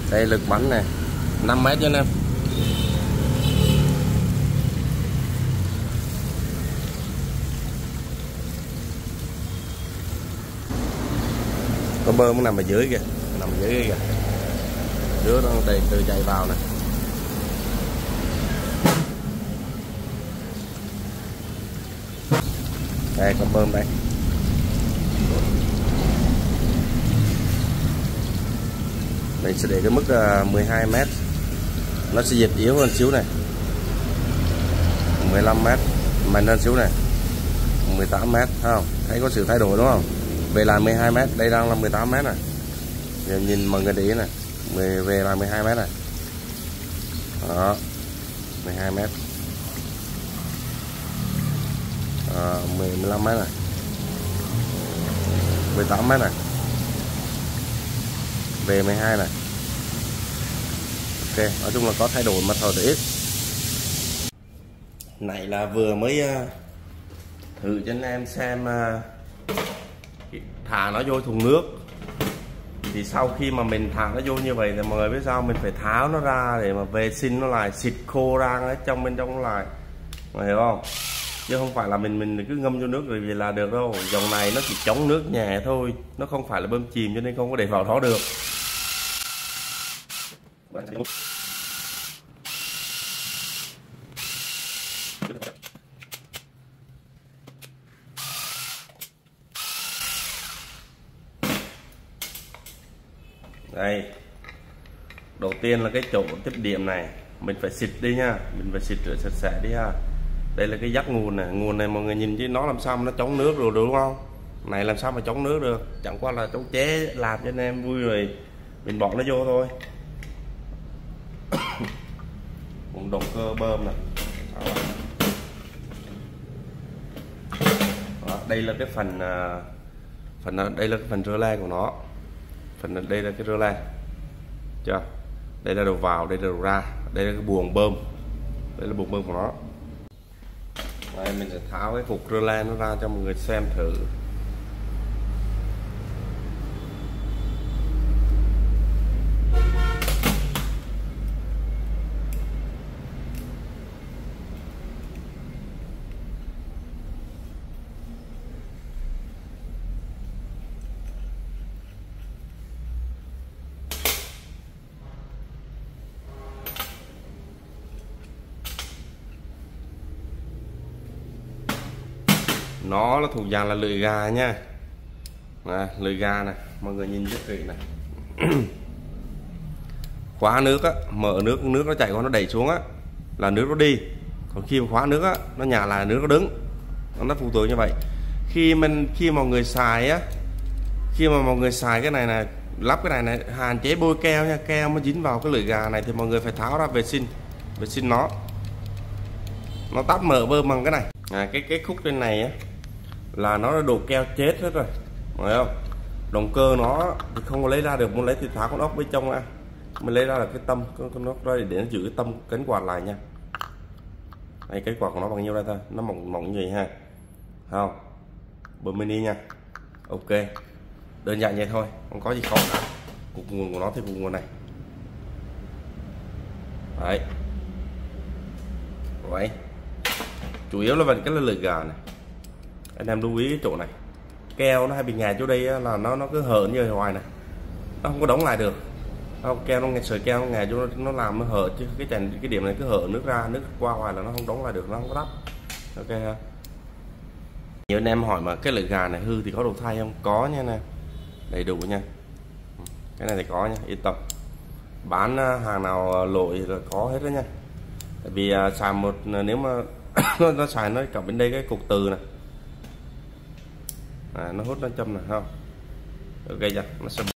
Đây lực bắn này 5 mét nha anh em. Có bơm nằm ở dưới kìa, nằm ở dưới kìa, đứa nó từ chạy vào này. Đây có bơm đây. Mình sẽ để cái mức 12 mét, nó sẽ dịch yếu hơn xíu này, 15 mét mạnh hơn xíu này, 18 mét, không thấy có sự thay đổi đúng không? Về là 12 mét, đây đang là 18 mét này. Giờ nhìn mọi người để ý này, về là 12 mét này. Đó, 12 mét. 15 mét này, 18 mét này, về 12 này. Ok, nói chung là có thay đổi mà thôi để ít. Này là vừa mới thử cho anh em xem thả nó vô thùng nước. Thì sau khi mà mình thả nó vô như vậy thì mọi người biết sao, mình phải tháo nó ra để mà vệ sinh nó lại, xịt khô ra ở trong bên trong nó lại, mọi hiểu không? Chứ không phải là mình cứ ngâm vô nước rồi vì là được đâu. Dòng này nó chỉ chống nước nhẹ thôi, nó không phải là bơm chìm cho nên không có để vào đó được. Đây, đầu tiên là cái chỗ tiếp điểm này mình phải xịt đi nha, mình phải xịt rửa sạch sẽ đi ha. Đây là cái dắt nguồn này mọi người nhìn chứ nó làm sao mà nó chống nước rồi đúng không? Này làm sao mà chống nước được, chẳng qua là cháu chế làm cho anh em vui rồi mình bỏ nó vô thôi. Cũng động cơ bơm này. Đó, đây là cái phần đây là cái phần rơ le của nó. Đây là cái rơ le, chưa? Đây là đầu vào, đây là đầu ra, đây là cái buồng bơm, đây là buồng bơm của nó. Đây mình sẽ tháo cái cục rơ le nó ra cho mọi người xem thử. Nó là thuộc dạng là lưỡi gà nha. Lưỡi gà này, mọi người nhìn rất kỹ này. Khóa nước á, mở nước nó chảy qua nó đẩy xuống á là nước nó đi. Còn khi mà khóa nước á, nó nhả lại nước nó đứng. Nó phụ thuộc như vậy. Khi mọi người xài á, khi mà mọi người xài cái này này, lắp cái này hạn chế bôi keo nha, keo nó dính vào cái lưỡi gà này thì mọi người phải tháo ra vệ sinh nó tắt mở bơm bằng cái này. Cái khúc bên này á là nó đã đổ keo chết hết rồi, phải không? Động cơ nó thì không có lấy ra được, muốn lấy thì tháo con ốc bên trong ra, mình lấy ra là cái tâm con ốc đây để nó giữ cái tâm cánh quạt lại nha. Đây, cái quạt của nó bằng nhiêu đây thôi, nó mỏng như vậy ha, không? Bơm mini nha. Ok, đơn giản vậy thôi, không có gì khó cả. Cục nguồn của nó thì cục nguồn này. Đấy, vậy chủ yếu là về cái lưỡi gà này, anh em lưu ý cái chỗ này, keo nó hay bị nhè chỗ đây là nó cứ hở như hoài này, nó không có đóng lại được. Không, keo nó sợi keo nó nhè chỗ nó làm nó hở, chứ cái điểm này cứ hở nước ra, nước qua hoài là nó không đóng lại được, nó không có đắp. Ok ha. Nhiều anh em hỏi mà cái lưỡi gà này hư thì có đồ thay không? Có nha nè, đầy đủ nha. Cái này thì có nha, yên tâm. Bán hàng nào lỗi là có hết đó nha. Tại vì xài một, nếu mà nó xài nó cầm bên đây cái cục từ này, nó hút nó châm này không? Ok chưa? Nó sẽ